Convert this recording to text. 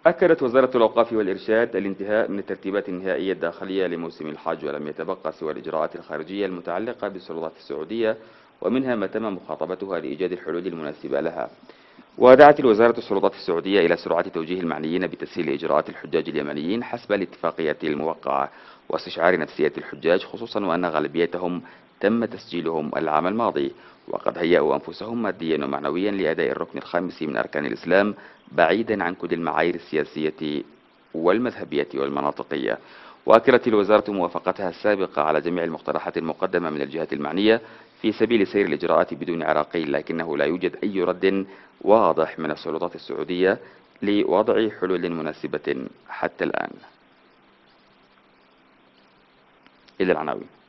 أكدت وزارة الأوقاف والإرشاد الانتهاء من الترتيبات النهائية الداخلية لموسم الحج، ولم يتبقى سوى الإجراءات الخارجية المتعلقة بالسلطات السعودية، ومنها ما تم مخاطبتها لإيجاد الحلول المناسبة لها. ودعت الوزارة السلطات السعودية إلى سرعة توجيه المعنيين بتسهيل إجراءات الحجاج اليمنيين حسب الاتفاقية الموقعة، واستشعار نفسية الحجاج، خصوصا وأن غالبيتهم تم تسجيلهم العام الماضي، وقد هيأوا أنفسهم ماديا ومعنويا لأداء الركن الخامس من أركان الإسلام، بعيدا عن كل المعايير السياسية والمذهبية والمناطقية. وأكدت الوزارة موافقتها السابقة على جميع المقترحات المقدمة من الجهات المعنية في سبيل سير الإجراءات بدون عراقيل، لكنه لا يوجد أي رد واضح من السلطات السعودية لوضع حلول مناسبة حتى الآن. إلى العناوين.